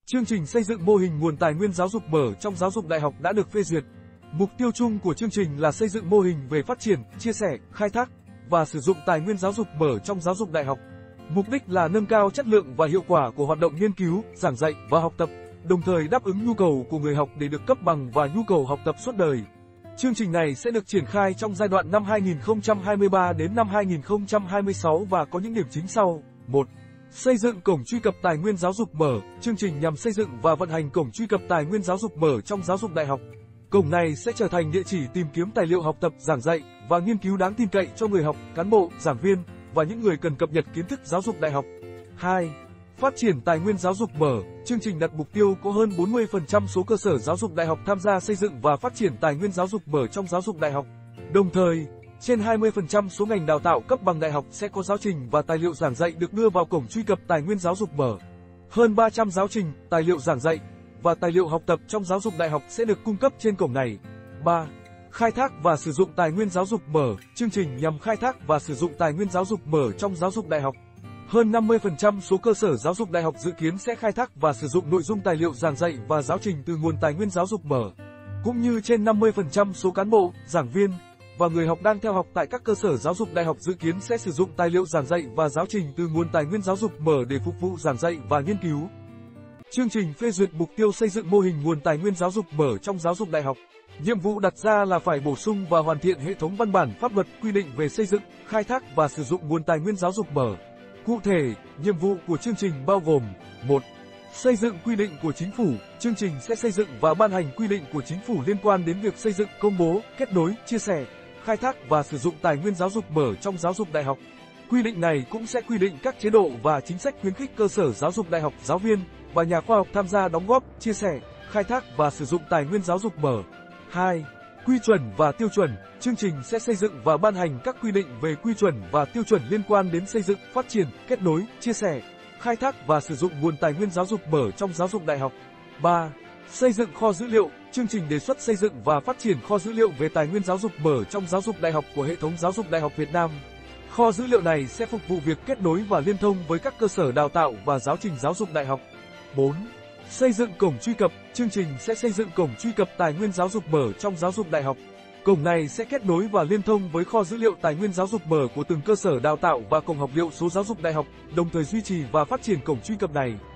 Chương trình xây dựng mô hình nguồn tài nguyên giáo dục mở trong giáo dục đại học đã được phê duyệt. Mục tiêu chung của chương trình là xây dựng mô hình về phát triển, chia sẻ, khai thác và sử dụng tài nguyên giáo dục mở trong giáo dục đại học. Mục đích là nâng cao chất lượng và hiệu quả của hoạt động nghiên cứu, giảng dạy và học tập, đồng thời đáp ứng nhu cầu của người học để được cấp bằng và nhu cầu học tập suốt đời. Chương trình này sẽ được triển khai trong giai đoạn năm 2023 đến năm 2026 và có những điểm chính sau. 1. Xây dựng cổng truy cập tài nguyên giáo dục mở. Chương trình nhằm xây dựng và vận hành cổng truy cập tài nguyên giáo dục mở trong giáo dục đại học. Cổng này sẽ trở thành địa chỉ tìm kiếm tài liệu học tập, giảng dạy và nghiên cứu đáng tin cậy cho người học, cán bộ, giảng viên và những người cần cập nhật kiến thức giáo dục đại học. 2. Phát triển tài nguyên giáo dục mở. Chương trình đặt mục tiêu có hơn 40% số cơ sở giáo dục đại học tham gia xây dựng và phát triển tài nguyên giáo dục mở trong giáo dục đại học. Đồng thời, trên 20% số ngành đào tạo cấp bằng đại học sẽ có giáo trình và tài liệu giảng dạy được đưa vào cổng truy cập tài nguyên giáo dục mở. Hơn 300 giáo trình, tài liệu giảng dạy và tài liệu học tập trong giáo dục đại học sẽ được cung cấp trên cổng này. 3. Khai thác và sử dụng tài nguyên giáo dục mở. Chương trình nhằm khai thác và sử dụng tài nguyên giáo dục mở trong giáo dục đại học. Hơn 50% số cơ sở giáo dục đại học dự kiến sẽ khai thác và sử dụng nội dung tài liệu giảng dạy và giáo trình từ nguồn tài nguyên giáo dục mở. Cũng như trên 50% số cán bộ, giảng viên và người học đang theo học tại các cơ sở giáo dục đại học dự kiến sẽ sử dụng tài liệu giảng dạy và giáo trình từ nguồn tài nguyên giáo dục mở để phục vụ giảng dạy và nghiên cứu. Chương trình phê duyệt mục tiêu xây dựng mô hình nguồn tài nguyên giáo dục mở trong giáo dục đại học. Nhiệm vụ đặt ra là phải bổ sung và hoàn thiện hệ thống văn bản pháp luật quy định về xây dựng, khai thác và sử dụng nguồn tài nguyên giáo dục mở. Cụ thể, nhiệm vụ của chương trình bao gồm: 1. Xây dựng quy định của chính phủ. Chương trình sẽ xây dựng và ban hành quy định của chính phủ liên quan đến việc xây dựng, công bố, kết nối, chia sẻ, khai thác và sử dụng tài nguyên giáo dục mở trong giáo dục đại học. Quy định này cũng sẽ quy định các chế độ và chính sách khuyến khích cơ sở giáo dục đại học, giáo viên và nhà khoa học tham gia đóng góp, chia sẻ, khai thác và sử dụng tài nguyên giáo dục mở. 2. Quy chuẩn và tiêu chuẩn. Chương trình sẽ xây dựng và ban hành các quy định về quy chuẩn và tiêu chuẩn liên quan đến xây dựng, phát triển, kết nối, chia sẻ, khai thác và sử dụng nguồn tài nguyên giáo dục mở trong giáo dục đại học. 3. Xây dựng kho dữ liệu. Chương trình đề xuất xây dựng và phát triển kho dữ liệu về tài nguyên giáo dục mở trong giáo dục đại học của hệ thống giáo dục đại học Việt Nam. Kho dữ liệu này sẽ phục vụ việc kết nối và liên thông với các cơ sở đào tạo và giáo trình giáo dục đại học. 4. Xây dựng cổng truy cập. Chương trình sẽ xây dựng cổng truy cập tài nguyên giáo dục mở trong giáo dục đại học. Cổng này sẽ kết nối và liên thông với kho dữ liệu tài nguyên giáo dục mở của từng cơ sở đào tạo và cổng học liệu số giáo dục đại học, đồng thời duy trì và phát triển cổng truy cập này.